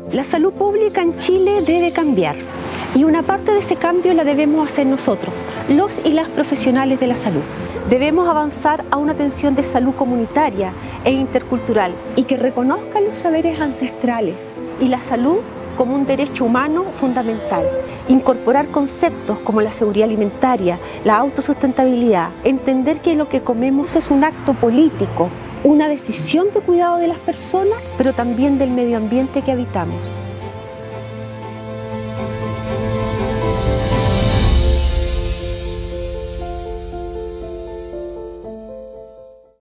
La salud pública en Chile debe cambiar y una parte de ese cambio la debemos hacer nosotros, los y las profesionales de la salud. Debemos avanzar a una atención de salud comunitaria e intercultural y que reconozca los saberes ancestrales y la salud como un derecho humano fundamental. Incorporar conceptos como la seguridad alimentaria, la autosustentabilidad, entender que lo que comemos es un acto político, una decisión de cuidado de las personas, pero también del medio ambiente que habitamos.